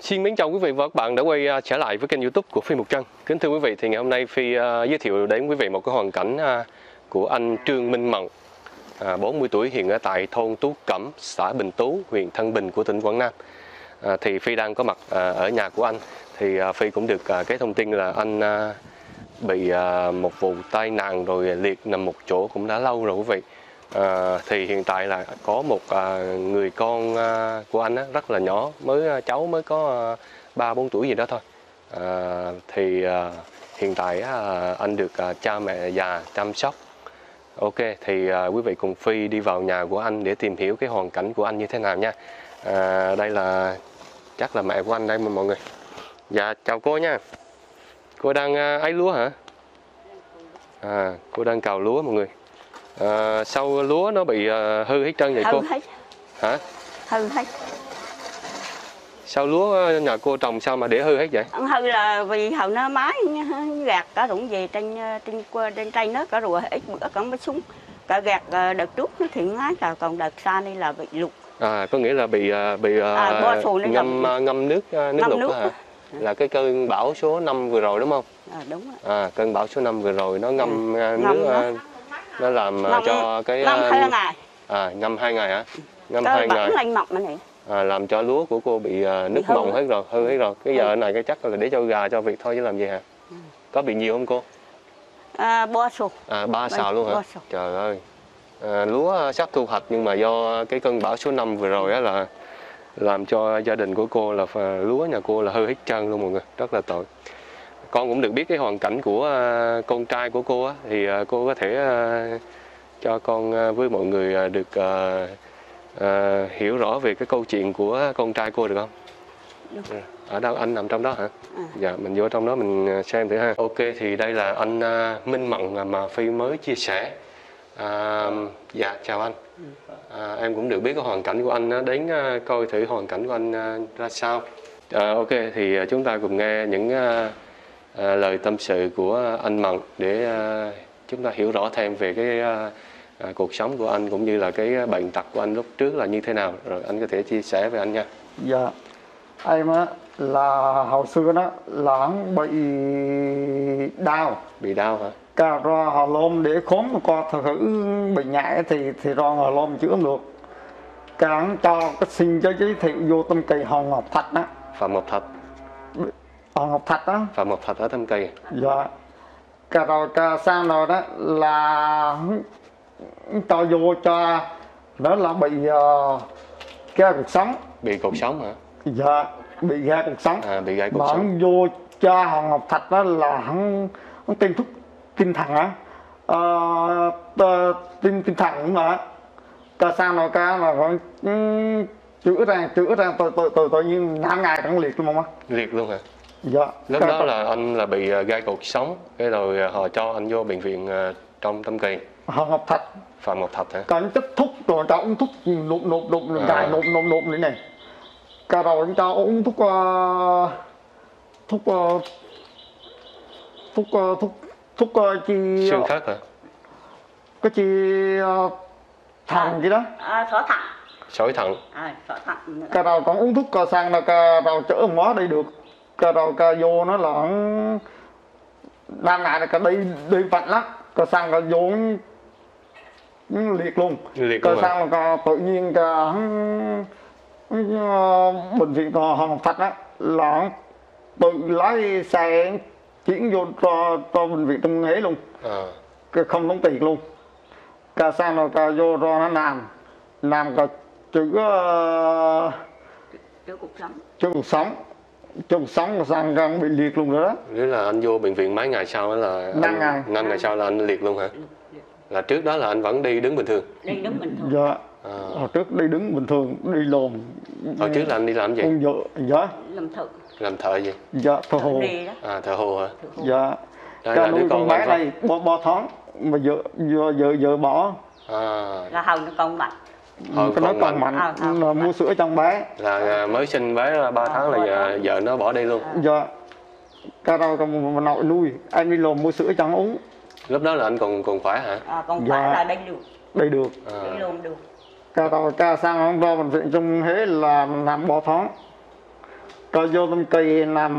Xin mến chào quý vị và các bạn đã quay trở lại với kênh YouTube của Phi Một Trân. Kính thưa quý vị, thì ngày hôm nay Phi giới thiệu đến quý vị một cái hoàn cảnh của anh Trương Minh Mận, 40 tuổi, hiện ở tại thôn Tú Cẩm, xã Bình Tú, huyện Thăng Bình của tỉnh Quảng Nam. Thì Phi đang có mặt ở nhà của anh. Thì Phi cũng được cái thông tin là anh bị một vụ tai nạn rồi liệt nằm một chỗ cũng đã lâu rồi quý vị. Thì hiện tại là có một người con của anh rất là nhỏ, cháu mới có 3-4 tuổi gì đó thôi. Thì hiện tại anh được cha mẹ già chăm sóc. Ok, thì quý vị cùng Phi đi vào nhà của anh để tìm hiểu cái hoàn cảnh của anh như thế nào nha. Đây là chắc là mẹ của anh đây mọi người. Dạ chào cô nha. Cô đang ấy lúa hả? Cô đang cào lúa mọi người. Sau lúa nó bị hư hết trơn vậy cô? Hư hết. Hả? Hư hết. Sau lúa nhà cô trồng sao mà để hư hết vậy? Hư là vì hầu nó mái gạt cả rụng về trên cây nó cả rồi ít bữa cả mới xuống. Cả gạt đợt trước nó thì ngái rồi, còn đợt sau đây là bị lụt. Có nghĩa là bị ngâm nước lụt hả? Là cái cơn bão số 5 vừa rồi đúng không? Đúng rồi. Cơn bão số 5 vừa rồi nó ngâm nước nó làm cho cái ngâm 2 ngày. Ngâm 2 ngày hả? Ngâm 2 ngày. Lên mọc này. Làm cho lúa của cô bị nước mọng hết rồi, hư hết rồi. Cái giờ này cái chắc là để cho gà cho vịt thôi chứ làm gì hả? Có bị nhiều không cô? 3 sào. 3 sào luôn hả? 3 sào. Trời ơi. Lúa sắp thu hoạch nhưng mà do cái cơn bão số 5 vừa rồi á là làm cho gia đình của cô là lúa nhà cô là hư hết trơn luôn mọi người, rất là tội. Con cũng được biết cái hoàn cảnh của con trai của cô á, thì cô có thể cho con với mọi người được hiểu rõ về cái câu chuyện của con trai cô được không? Được. Ở đâu anh nằm trong đó hả? Dạ mình vô trong đó mình xem thử ha. Ok, thì đây là anh Minh Mận mà Phi mới chia sẻ. Dạ chào anh. Em cũng được biết cái hoàn cảnh của anh, đến coi thử hoàn cảnh của anh ra sao. Ok, thì chúng ta cùng nghe những lời tâm sự của anh Mận để chúng ta hiểu rõ thêm về cái cuộc sống của anh cũng như là cái bệnh tật của anh lúc trước là như thế nào, rồi anh có thể chia sẻ với anh nha. Dạ, em á là hồi xưa đó là hắn bị đau. Bị đau hả? Cả ra họ lôm để khóm coi thử bị nhẹ thì ra họ lôm chữa không được. Cả hắn cho cái xin cho giới thiệu vô Tâm Kỳ Hòn Ngọc Thạch đó. Phạm Ngọc Thạch. Hòn Ngọc Thạch đó. Phạm Ngọc Thạch ở Tâm Kỳ. Dạ. Cả rồi cả sang rồi đó là cho vô cho đó là bị cái cuộc sống. Bị cột sống hả? Dạ, bị gai cuộc sống. Bị gai cuộc mà sống. hắn vô cho Hòn Ngọc Thạch đó là hắn tiêm thuốc tinh thần á, tiêm tinh thần cũng là ca sang rồi ca là còn chữa ra tự nhiên 5 ngày cũng liệt luôn không á. Liệt luôn hả? Dạ. Lúc đó là anh là bị gai cột sống, cái rồi họ cho anh vô bệnh viện trong Tâm Kỳ. Hòn Ngọc Thạch. Phạm Ngọc Thạch hả? Còn chất thuốc rồi cho uống thuốc nộp dài nộp này này. Cả rồi anh cho uống thuốc chi xương khớp hả? Cái chi thận gì đó. Sỏi thận. Sỏi thận. Sỏi thận. Cả rồi còn uống thuốc cờ sang là cả rồi chữa hóa đây được. Cả rồi cả vô nó là đang ngày là cả đi vặt lắm. Cờ sang cả vô liệt luôn. Cờ sang là cả tự nhiên cả bệnh viện Hòn Ngọc Thạch á là tự lái xe chuyển vô cho bệnh viện Trung Huế luôn. Không đóng tiền luôn. Cả sang rồi cả vô rồi nó làm cả chữa cuộc sống là sang càng bị liệt luôn rồi đó. Nếu là anh vô bệnh viện mấy ngày sau đó là 5 ngày sau là anh liệt luôn hả? Là trước đó là anh vẫn đi đứng bình thường? Đi đứng bình thường. Dạ. Hồi trước đi đứng bình thường, đi lồn. Hồi trước là anh đi làm gì? Dạ. Làm thợ. Làm thợ gì? Dạ, thợ hồ. Thợ hồ hả? Dạ. Cái nuôi con bé này 3 tháng mà giờ bỏ. Là hầu nó còn mạnh. Nó còn mạnh, mua sữa trong bé. Là mới sinh bé 3 tháng là vợ nó bỏ đi luôn. Dạ. Cái rồi còn nội nuôi, anh đi lồn mua sữa cho uống. Lúc đó là anh còn khỏe hả? Còn khỏe là đi được. Đi được. Đi luôn được. Cái rồi ca sang ra bệnh viện Trung Huế là làm 3 tháng. Cả vô tâm kỳ nằm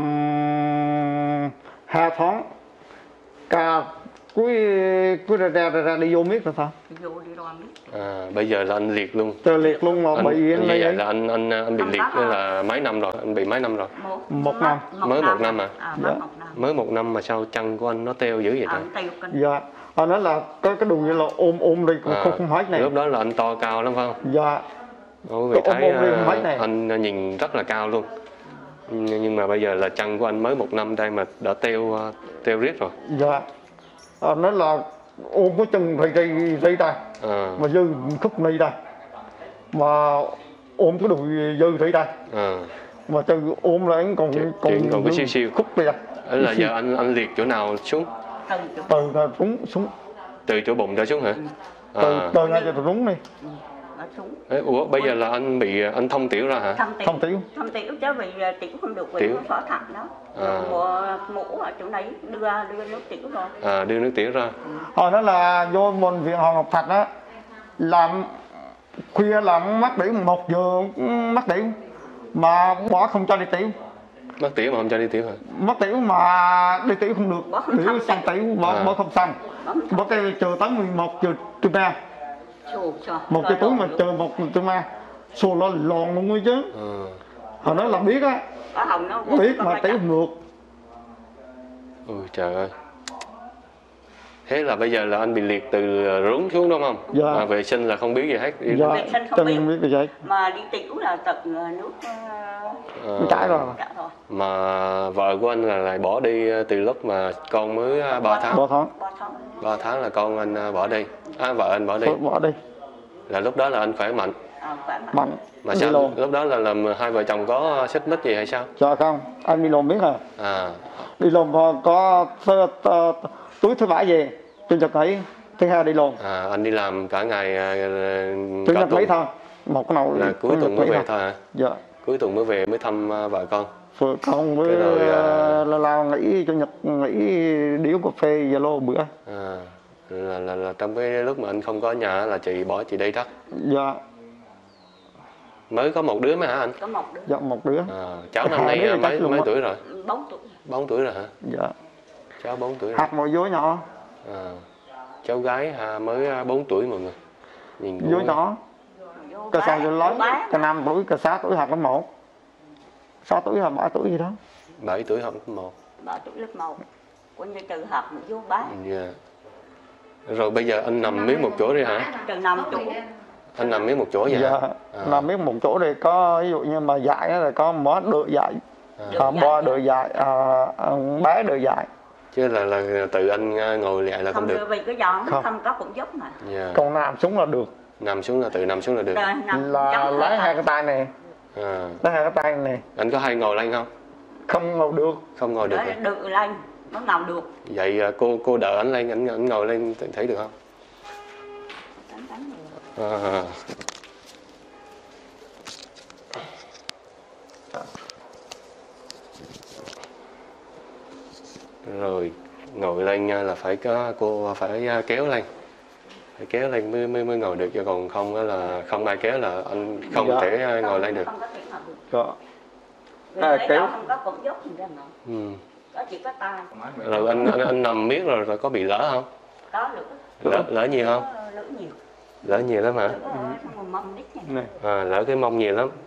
2 tháng. Cả cuối ra đi vô miết rồi sao? Vô đi rồi miết. Bây giờ là anh liệt luôn. Trời liệt luôn mà bị anh vậy là anh bị liệt là mấy năm rồi? Anh bị mấy năm rồi? 1 năm. Mới 1 năm à? Dạ. Mới 1 năm mà sao chân của anh nó teo dữ vậy trời? Dạ. Anh nói là cái đùi như là ôm đi cũng không hết này. Lúc đó là anh to cao lắm phải không? Dạ. Người thấy anh nhìn rất là cao luôn. Nhưng mà bây giờ là chân của anh mới 1 năm đây mà đã teo riết rồi. Dạ. Anh nói là ôm cái chân dây tay. Mà dư khúc này đây. Mà ôm cái đùi dư thấy đây. Mà chân ôm là anh còn cái siêu khúc đây. Đấy là giờ anh liệt chỗ nào xuống? Từ xuống. Từ chỗ bụng ra xuống hả? Từ ngay cho rúng đi. Ủa bây giờ là anh thông tiểu ra hả? Thông tiểu chứ vì tiểu không được vì nó phở thận đó. Mũ ở chỗ này đưa nước tiểu rồi. Đưa nước tiểu ra. Họ nói là vô bệnh viện Hoàng Ngọc Thạch đó, làm khuya làm mắc tiểu 1 giờ mắc tiểu mà bỏ không cho đi tiểu. Mắc tiểu mà không cho đi tiểu hả? Mắc tiểu mà đi tiểu không được, tiểu xong tiểu bỏ không xong. Bỏ cái chờ tới 11 giờ trưa ra. Một cái túi mà chờ 1 giờ trưa ra. Xô nó lòn luôn ấy chứ. Họ nói là biết á. Biết mà tiểu không được. Ôi trời ơi. Thế là bây giờ là anh bị liệt từ rốn xuống đúng không? Dạ. Mà vệ sinh là không biết gì hết. Dạ, không biết gì hết. Mà đi tiểu là tận nước chảy rồi. Mà vợ của anh là lại bỏ đi từ lúc mà con mới 3 tháng. 3 tháng là con anh bỏ đi. Vợ anh bỏ đi. Bỏ đi. Là lúc đó là anh khỏe mạnh. Mạnh. Mà sao lúc đó là làm hai vợ chồng có xích mích gì hay sao? Dạ không, anh đi lồn biết hả? Đi lồn có túi thứ 7 về, Chủ nhật nghỉ, thứ 2 đi lồn. Anh đi làm cả ngày Chủ nhật nghỉ thôi, một cái nào là cuối tuần mới về thôi hả? Dạ. Cuối tuần mới về mới thăm vợ con. Vợ con mới là nghỉ Chủ nhật nghỉ điếu cà phê Zalo bữa. Là trong cái lúc mà anh không có ở nhà là chị bỏ chị đi đó. Dạ. Mới có 1 đứa mà hả anh? Có 1 đứa. Dạ 1 đứa. Cháu năm nay mấy tuổi rồi? 4 tuổi. 4 tuổi rồi hả? Dạ. Cháu 4 tuổi rồi. Hạt mồi dối nhỏ. Cháu gái mới 4 tuổi mọi người. Nhìn dối nhỏ. Cái sau cho lớn, cái 5 tuổi, cái 6 tuổi học lớp 1. 6 tuổi hoặc 7 tuổi gì đó. 7 tuổi học lớp 1. 7 tuổi lớp 1. Coi như từ học mà vô bác. Dạ. Rồi bây giờ anh nằm miếng một chỗ đi hả? Từ nằm chỗ. Anh nằm miếng một chỗ vậy hả? Dạ. Nằm miếng một chỗ để có ví dụ như mà dạy là có món đợi dạy. Bo đợi dạy, bé đợi dạy. Chứ là tự anh ngồi lại là không được. Vì cái giòn không có cũng giúp mà. Yeah. Còn nằm xuống là được. Nằm xuống là tự nằm xuống là được. Là lấy 2 cái tay này. Lấy 2 cái tay này. Anh có hay ngồi lên không? Không ngồi được. Không ngồi được. Được lên, nó ngồi được. Vậy cô đỡ anh lên, anh ngồi lên thấy được không? Rồi ngồi lên là phải cô phải kéo lên, phải kéo lên mới ngồi được, chứ còn không là không ai kéo là anh không thể ngồi lên được. Kéo không có cũng giúp gì ra ngồi. Đó chỉ có tay. Rồi anh nằm miết rồi có bị lỡ không? Có lỡ. Lỡ nhiều không? Lỡ nhiều. Lỡ nhiều lắm hả? Lỡ cái mông nhiều lắm.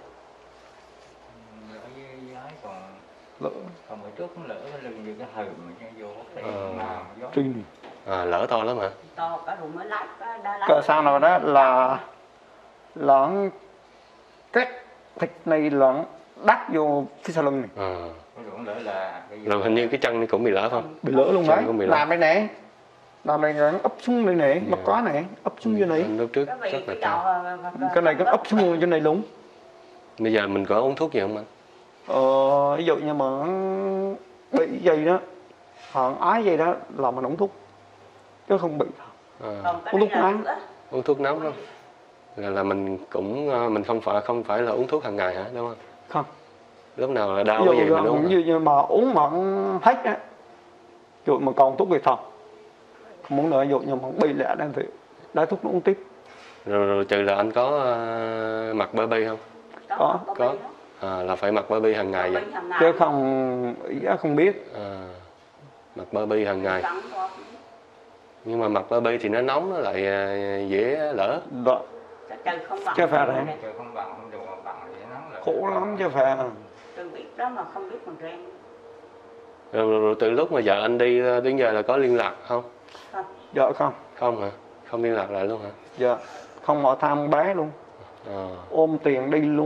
Còn bữa trước cũng lỡ cái lưng như cái hầm mà vô cái mà lỡ to lắm hả? To cả rồi mới lái cái sao nào đó là cái thịt này là đắt vô phía sau lưng này. Rồi hình như cái chân cũng bị lỡ không? Bị lỡ luôn đấy. Làm đây nè. Làm này nó ấp xuống đây nè, mắt có này, ấp xuống dưới này. Lúc trước rất là cao. Cái này nó ấp xuống trên này luôn. Bây giờ mình có uống thuốc gì không anh? Ví dụ như mà bị gì đó, họ ái gì đó là mình uống thuốc, chứ không bị. Uống thuốc nóng. Uống thuốc nóng không? Là mình cũng mình không phải là uống thuốc hàng ngày hả, đúng không? Không. Lúc nào là đau cái gì mình uống. Như mà uống mà hết á, dụ mà còn thuốc về phòng, không muốn nữa, dụ như mà bị lẹ đang thì đá thuốc nó uống tiếp. Rồi trừ là anh có mặc baby không? Có. Là phải mặc bao bì hàng ngày vậy? chứ không ý không biết. Mặc bao bì hàng ngày. Nhưng mà mặc bao bì thì nó nóng, nó lại dễ lỡ. Đó. Chứ phải đấy. Trời không bằng, không được bằng thì nó là Khổ lắm chứ phải. Tôi biết đó mà không biết bằng rang. Rồi từ lúc mà vợ anh đi đến giờ là có liên lạc không? Dạ không. Không hả? Không liên lạc lại luôn hả? Dạ. Không hỏi thăm bé luôn. Ôm tiền đi luôn.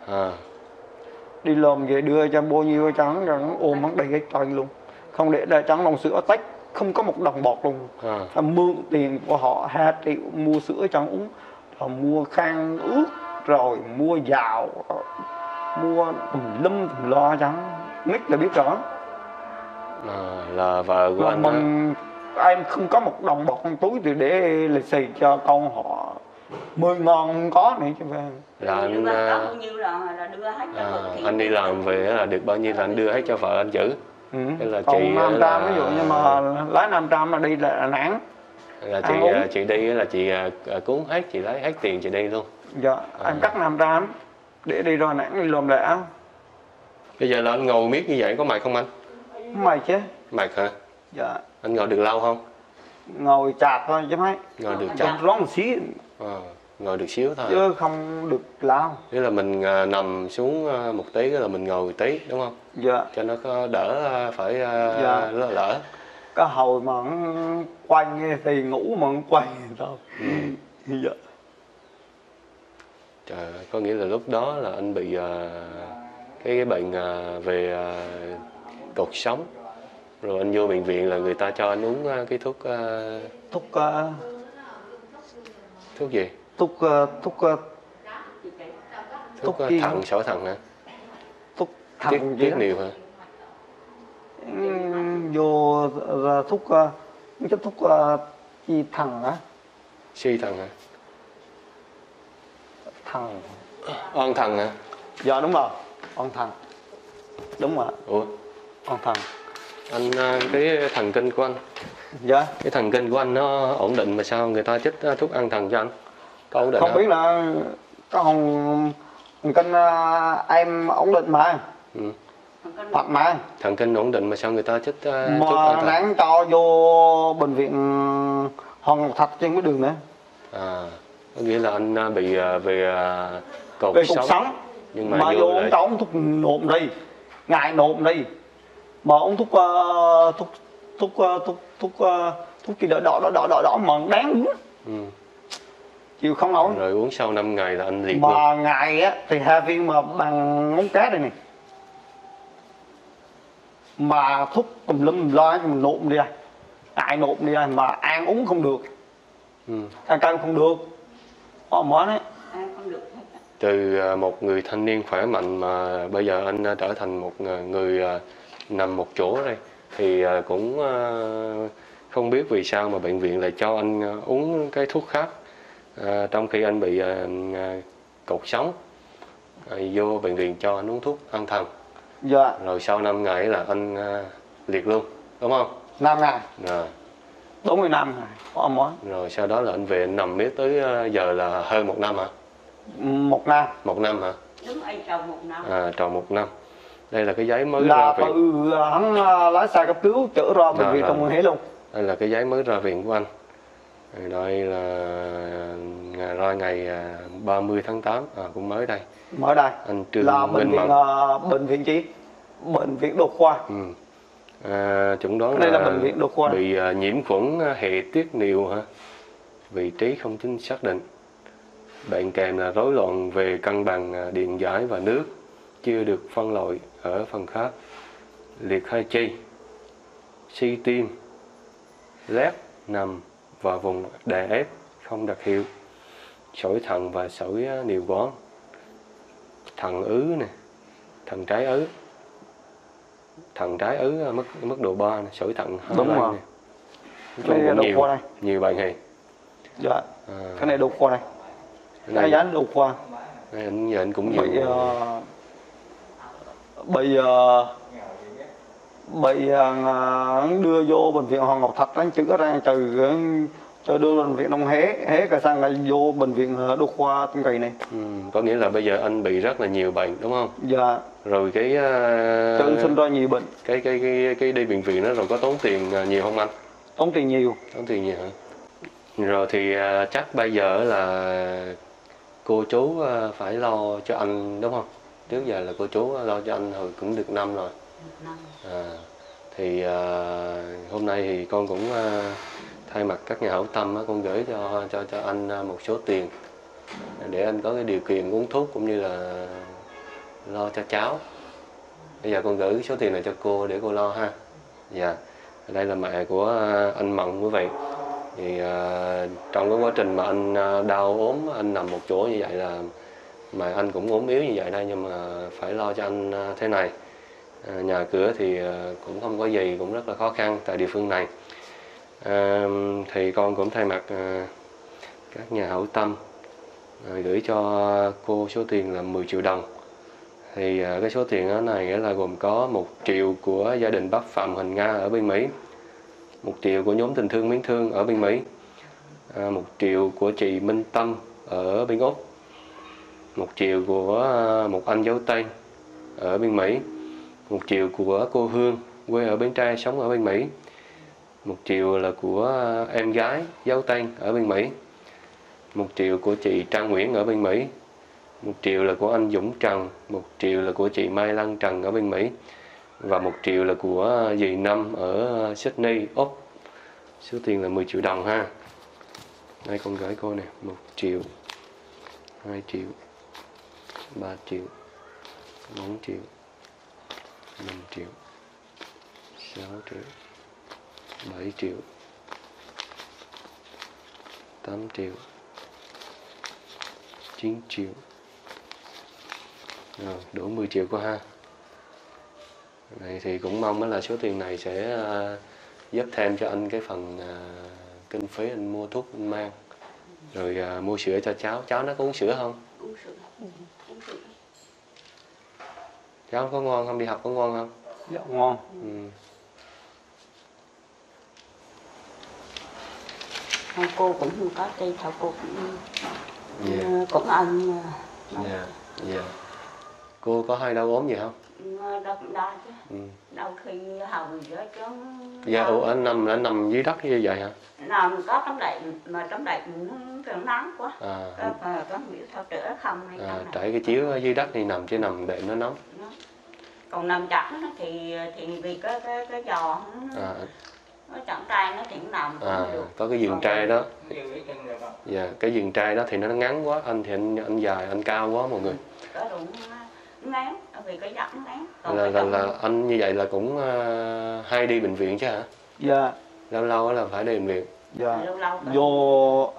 Đi làm về đưa cho bao nhiêu trắng rồi ôm hắn đi hết trơn luôn. Không để đại trắng lòng sữa tách, không có một đồng bọt luôn. Mượn tiền của họ 2 triệu mua sữa trắng uống, rồi mua khăn ướt, rồi mua gạo, mua tùm lum tùm lo trắng. Nít là biết rõ. Là vợ của anh mình em không có một đồng bọt trong túi thì để lì xì cho con họ 10 ngàn không có nữa chứ phải. Là anh anh đi làm về là được bao nhiêu là anh đưa hết cho vợ anh giữ. Là chị 500 ví dụ như mà lấy 500 mà đi là Đà Nẵng. Là chị đi là chị cuốn hết, chị lấy hết tiền chị đi luôn. Dạ, em cắt 500 để đi Đà Nẵng đi làm lẻ. Bây giờ là anh ngồi miết như vậy có mệt không anh? Mệt chứ. Mệt hả? Dạ. Anh ngồi được lâu không? Ngồi chạp thôi chứ mấy. Ngồi được chạp. Rón một xíu. Ngồi được xíu thôi. Chứ không được lâu. Nghĩa là mình nằm xuống một tí là mình ngồi một tí đúng không? Dạ. Cho nó có đỡ phải lỡ. Cái hồi mà quay thì ngủ mà quay thôi. Dạ. Trời ơi, có nghĩa là lúc đó là anh bị cái bệnh về cột sống. Rồi anh vô bệnh viện là người ta cho anh uống cái thuốc thuốc gì? Thuốc thận, sỏi thận hả? Thuốc thận tiết niệu hả? Vô thuốc chi thận hả? Suy thận hả? Thận. Oan thận hả? Dạ đúng rồi, oan thận. Đúng rồi. Ủa? Oan thận. Anh cái thần kinh của anh. Dạ. Cái thần kinh của anh nó ổn định mà sao người ta chích thuốc an thần cho anh? Có ổn định không? Biết là có thần kinh em ổn định mà. Thật mà. Thần kinh ổn định mà sao người ta chích thuốc an thần? Mà đáng cho vô bệnh viện Hoàng Ngọc Thạch trên cái đường nữa. Có nghĩa là anh bị về cột sống. Nhưng mà vô ông cho ông thuốc nộm đi, ngại nộm đi. Mà ông thuốc gì đỏ mà đáng uống. Chịu không nổi. Rồi uống sau 5 ngày là anh liệt mà luôn. Mà ngày á thì 2 viên mà bằng ngón cá đây này. Mà thuốc tùm lum lo mình nộm đi đây. Ai nộm đi đây mà ăn uống không được. Ăn cơm không được. Món đấy. Ăn không được. Từ một người thanh niên khỏe mạnh mà bây giờ anh trở thành một người nằm một chỗ đây thì cũng không biết vì sao mà bệnh viện lại cho anh uống cái thuốc khác trong khi anh bị cột sống. Vô bệnh viện cho anh uống thuốc an thần. Dạ. Rồi sau 5 ngày là anh liệt luôn đúng không? 5 ngày. Rồi. 45 ngày. Rồi sau đó là anh về anh nằm miết tới giờ là hơn 1 năm hả? 1 năm. 1 năm hả? Đúng, anh tròn 1 năm. Tròn 1 năm. Đây là cái giấy mới là ra viện. Từ hắn lái xe cấp cứu chở ra bệnh viện Trung ương Huế luôn. Đây là cái giấy mới ra viện của anh. Đây là ra ngày 30 tháng 8 cũng mới đây. Mới đây. Anh Trương là bệnh viện bệnh viện gì? Bệnh viện Đa khoa. Chẩn đoán đây là bệnh viện Đa khoa. Bị nhiễm khuẩn hệ tiết niệu hả? Vị trí không chính xác định. Bệnh kèm là rối loạn về cân bằng điện giải và nước, chưa được phân loại ở phần khác. Liệt hai chi, suy tim, lét nằm và vùng đè ép không đặc hiệu, sỏi thận và sỏi niệu quản, thận ứ nè, thận trái ứ, mức độ 3 này, sỏi thận 2 đúng rồi. Này. Nhiều, nhiều bệnh này. Dạ. Cái này đột khoa này. Cái dán đột khoa. Giờ anh cũng nhiều. Bây giờ đưa vô bệnh viện Hoàng Ngọc Thạch đánh chữa ra từ Cho đưa bệnh viện Đông Hế cả sang là vô bệnh viện Đa khoa Tân Kỳ này. Có nghĩa là bây giờ anh bị rất là nhiều bệnh đúng không? Dạ. Rồi cái Tự sinh ra nhiều bệnh. Cái đi bệnh viện đó rồi có tốn tiền nhiều không anh? Tốn tiền nhiều. Tốn tiền nhiều hả? Rồi thì chắc bây giờ là cô chú phải lo cho anh đúng không? Trước giờ là cô chú lo cho anh hồi cũng được năm rồi. Thì hôm nay thì con cũng thay mặt các nhà hảo tâm con gửi cho anh một số tiền để anh có cái điều kiện uống thuốc cũng như là lo cho cháu. Bây giờ con gửi số tiền này cho cô để cô lo ha. Dạ. Đây là mẹ của anh Mận quý vị. Thì trong cái quá trình mà anh đau ốm, anh nằm một chỗ như vậy là mà anh cũng ốm yếu như vậy đây, nhưng mà phải lo cho anh thế này. Nhà cửa thì cũng không có gì, cũng rất là khó khăn tại địa phương này. Thì con cũng thay mặt các nhà hảo tâm gửi cho cô số tiền là 10 triệu đồng. Thì cái số tiền đó này nghĩa là gồm có 1 triệu của gia đình bác Phạm Huỳnh Nga ở bên Mỹ, 1 triệu của nhóm tình thương Miến Thương ở bên Mỹ, 1 triệu của chị Minh Tâm ở bên Úc, 1 triệu của một anh dấu Tây ở bên Mỹ, 1 triệu của cô Hương quê ở Bến Tre sống ở bên Mỹ, 1 triệu là của em gái dấu Tây ở bên Mỹ, 1 triệu của chị Trang Nguyễn ở bên Mỹ, 1 triệu là của anh Dũng Trần, 1 triệu là của chị Mai Lan Trần ở bên Mỹ, và 1 triệu là của dì Năm ở Sydney, Úc. Số tiền là 10 triệu đồng ha. Đây con gửi cô nè, 1 triệu, 2 triệu, 3 triệu, 4 triệu, 5 triệu, 6 triệu, 7 triệu, 8 triệu, 9 triệu. Rồi, đủ 10 triệu qua ha. Này thì cũng mong là số tiền này sẽ giúp thêm cho anh cái phần kinh phí anh mua thuốc anh mang. Rồi mua sữa cho cháu. Cháu nó có uống sữa không? Uống sữa. Cháu có ngon không? Đi học có ngon không? Dạ ngon. Cô cũng không có đi, thảo cô cũng ân. Dạ. Cô có hay đau ốm gì không? Đau cũng đau chứ. Đau khi hầu giữa chứ. Dạ, anh nằm dưới đất như vậy hả? Nằm có tấm đậy, mà tấm đậy nó nắng quá. Có biểu sao trữa không hay trải cái chiếu dưới đất thì nằm chứ nằm đệm nó nóng. Còn nằm chặt thì vì cái giò nó chặn trai nó thì cũng nằm được. Có cái giường trai đó. Dạ, cái giường trai đó thì nó ngắn quá, anh thì anh dài, anh cao quá mọi người. Có đúng ngán, vì cái giọng ngán. Là anh như vậy là cũng hay đi bệnh viện chứ hả? Dạ. Lâu lâu là phải đi bệnh viện. Dạ. Vô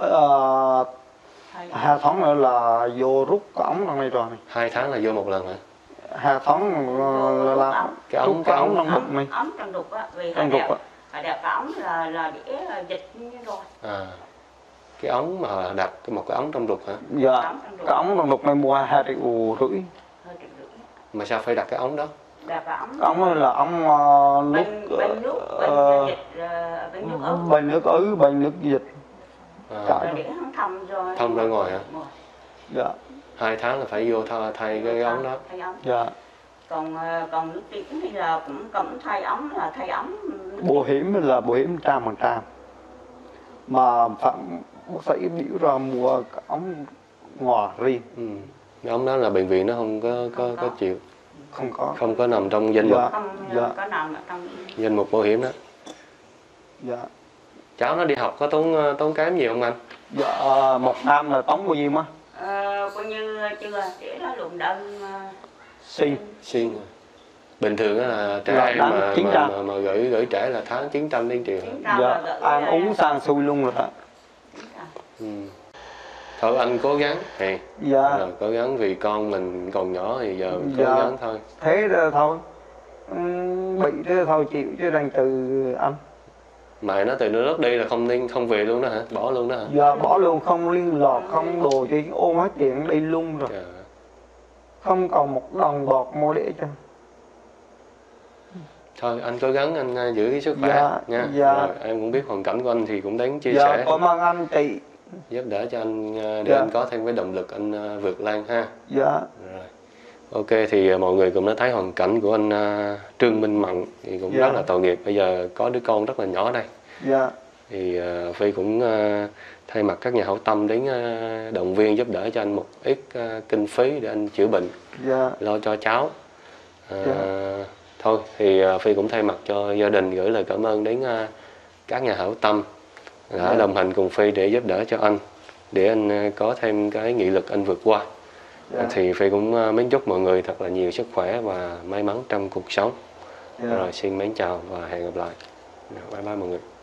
2 tháng nữa là vô rút cái ống trong này rồi này. 2 tháng là vô một lần hả? 2 tháng là cái ống trong đục này. Ống trong đục á, vì trong đục á. đẹp cái ống là để dịch như rồi. Cái ống mà đặt một cái ống trong đục hả? Dạ. Cái ống trong đục này mua 2,5 triệu. Mà sao phải đặt cái ống đó? Đặt cái ống là ống nước bên nước dịch, bên nước ứ, bên nước dịch. Để thông rồi. Thông ra ngoài hả? Dạ. 2 tháng là phải vô thay cái ống đó. Dạ. Còn nước tiểu thì là cũng thay ống, là thay ống. Bảo hiểm là bảo hiểm 100%. Mà bác sĩ biểu ra mua cái ống ngoài riêng. Cái ống đó là bệnh viện nó không có chịu. Không có nằm trong danh mục. Không có nằm ở trong danh mục bảo hiểm đó. Dạ. Cháu nó đi học có tốn kém nhiều không anh? Dạ, 1 năm là tốn bao nhiêu má? Coi như chưa để nó luận đơn xin. Bình thường là trẻ em mà gửi trẻ là tháng 900 đến triệu. Dạ, ăn uống sang xui luôn rồi đó. Thôi anh cố gắng thì dạ. Cố gắng vì con mình còn nhỏ thì giờ cố gắng thôi. Thế đó thôi, bị thế thôi chịu chứ đang từ anh. Mẹ nó từ nó rớt đi là không về luôn đó hả? Bỏ luôn đó hả? Dạ bỏ luôn, không liên lạc, không đồ gì, ôm hết chuyện đi luôn rồi. Không còn một đồng bọt mua để cho. Thôi anh cố gắng anh giữ cái sức khỏe Dạ, nha. dạ. Rồi, em cũng biết hoàn cảnh của anh thì cũng đáng chia Dạ, sẻ, cảm ơn anh chị. giúp đỡ cho anh để Dạ. anh có thêm cái động lực anh vượt lên ha. Dạ. Rồi. Ok thì mọi người cũng đã thấy hoàn cảnh của anh Trương Minh Mận thì cũng Dạ. rất là tội nghiệp, bây giờ có đứa con rất là nhỏ đây. Dạ. Thì Phi cũng thay mặt các nhà hảo tâm đến động viên giúp đỡ cho anh một ít kinh phí để anh chữa bệnh, Dạ. lo cho cháu. Dạ. Thôi thì Phi cũng thay mặt cho gia đình gửi lời cảm ơn đến các nhà hảo tâm đã Dạ. đồng hành cùng Phi để giúp đỡ cho anh, để anh có thêm cái nghị lực anh vượt qua. Dạ. Thì Phi cũng mến chúc mọi người thật là nhiều sức khỏe và may mắn trong cuộc sống. Dạ. Rồi xin mến chào và hẹn gặp lại. Bye bye mọi người.